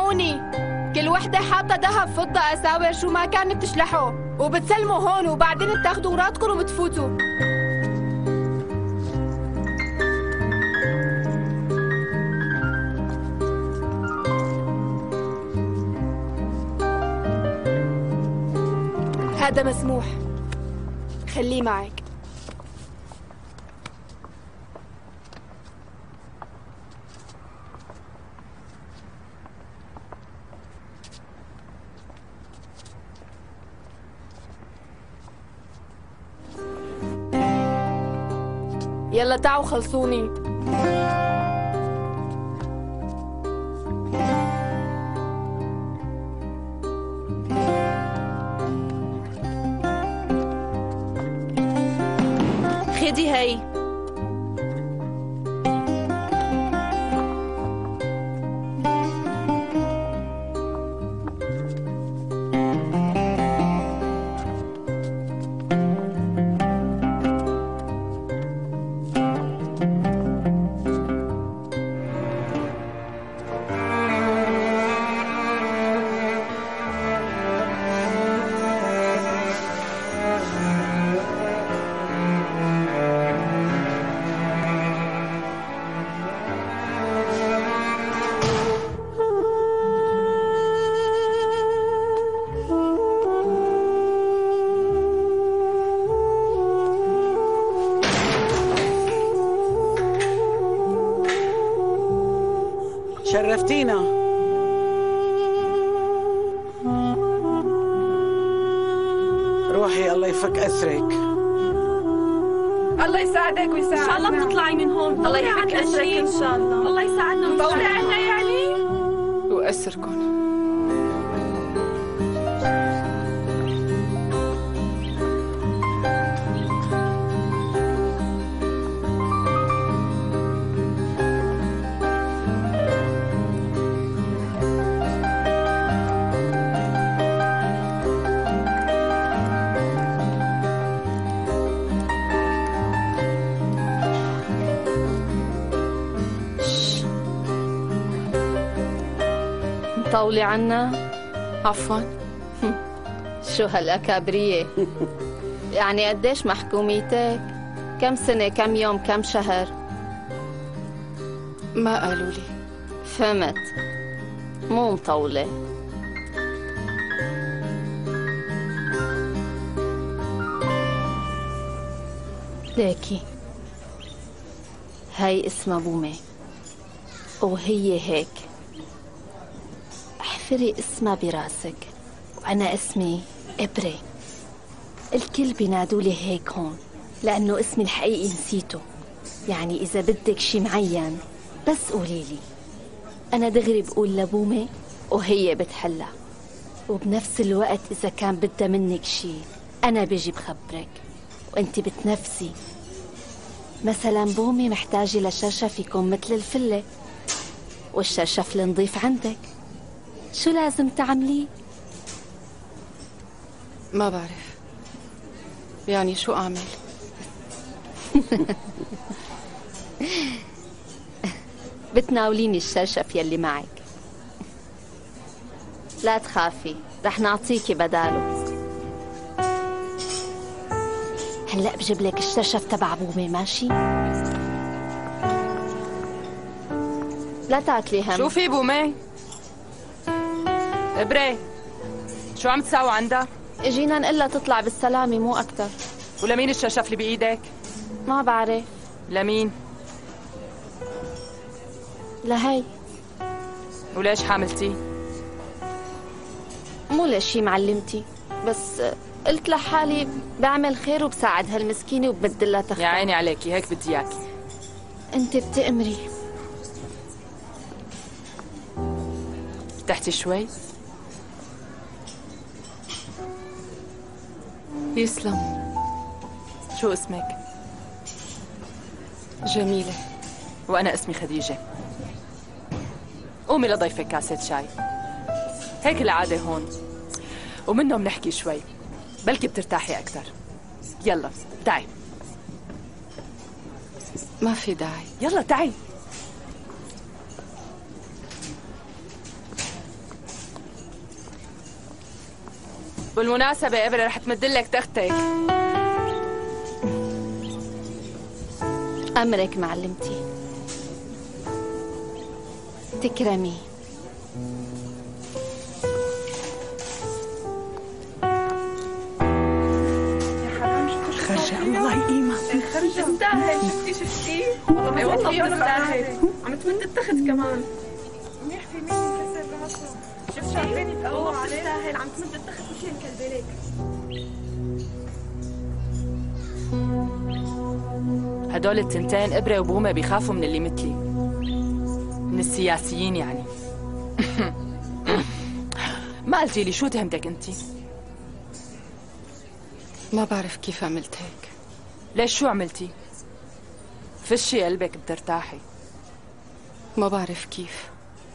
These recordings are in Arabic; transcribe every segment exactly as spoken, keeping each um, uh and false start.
اسمعوني، كل وحدة حاطة ذهب فضة أساور شو ما كان بتشلحوا وبتسلموا هون وبعدين بتاخدوا أوراقكم وبتفوتوا. هذا مسموح، خليه معك. يلا تعوا خلصوني. خدي هي. شرفتينا. روحي الله يفك أسرك. الله يساعدك ويساعدنا. إن شاء الله بتطلعي من هون. الله يفك أسرك إن شاء الله. الله يساعدنا. طولي عنا يعني وأسركم. طولي عنا. عفوا. شو هالأكابرية؟ يعني قديش محكوميتك؟ كم سنة، كم يوم، كم شهر؟ ما قالوا لي. فهمت، مو مطولة. ليكي هاي اسمها بومة وهي هيك. احفري اسمها براسك وأنا اسمي إبرة. الكل بينادولي هيك هون لأنه اسمي الحقيقي نسيته. يعني إذا بدك شي معين بس قوليلي، أنا دغري بقول لبومة وهي بتحلى. وبنفس الوقت إذا كان بدها منك شي أنا بيجي بخبرك وأنت بتنفسي. مثلا بومة محتاجة لشرشف يكون مثل الفلة، والشرشف النظيف عندك شو لازم تعمليه؟ ما بعرف، يعني شو أعمل؟ بتناوليني الشرشف يلي معك. لا تخافي، رح نعطيكي بداله. هلأ بجيب لك الشرشف تبع بومة، ماشي؟ لا تاكلي هم. شو في بومة؟ إبرة، شو عم تساوي عندها؟ اجينا نقلها تطلع بالسلامة مو أكتر. ولمين الشرشف اللي بإيدك؟ ما بعرف. لمين؟ لهي. وليش حاملتي؟ مو لشي معلمتي، بس قلت لحالي بعمل خير وبساعد هالمسكينة وببدلها تخفى. يا عيني عليكي، هيك بدي اياكي. انت بتأمري. ارتحتي شوي؟ يسلم. شو اسمك؟ جميلة. وأنا اسمي خديجة. قومي لضيفك كاسة شاي. هيك العادة هون، ومنه بنحكي شوي، بلكي بترتاحي أكثر. يلا تعي. ما في داعي. يلا تعي. بالمناسبة إبرة رح تمدلك تختك. أمرك معلمتي. تكرمي. خرجة الله يقيمها. خرجة تستاهل. شفتي شفتي؟ والله والله تستاهل. عم تمد التخت كمان. منيح في مين انكسر راسه. شفت شايفين يتقووا عليه؟ تستاهل. عم تمد التخت مش ينكلبلك. هدول التنتين إبرة وبومة بيخافوا من اللي مثلي، من السياسيين يعني. ما قلتي لي شو تهمتك انتي؟ ما بعرف كيف عملت هيك. ليش شو عملتي؟ فشي قلبك بترتاحي. ما بعرف كيف.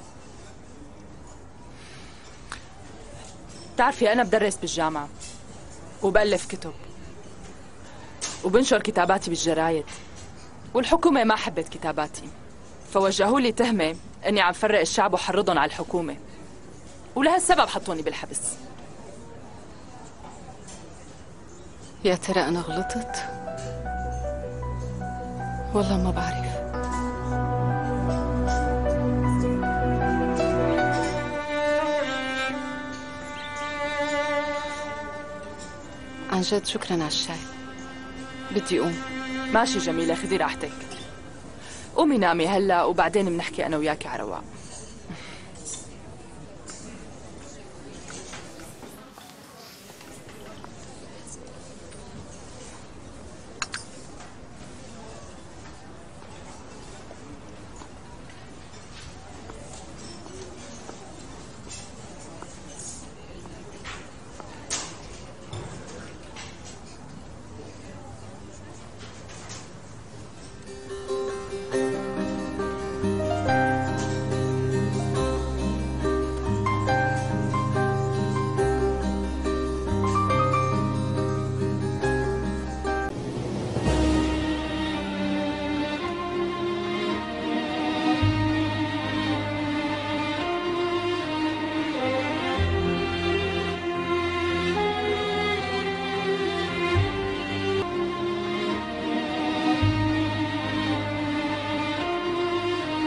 بتعرفي أنا بدرس بالجامعة وبألف كتب وبنشر كتاباتي بالجرايد، والحكومة ما حبت كتاباتي، فوجهوا لي تهمة إني عم فرق الشعب وحرضهم على الحكومة، ولهالسبب حطوني بالحبس. يا ترى أنا غلطت؟ والله ما بعرف. عن جد شكراً على الشاي. بدي أقوم. ماشي جميلة، خذي راحتك. قومي نامي هلا وبعدين بنحكي أنا وياكي على رواق.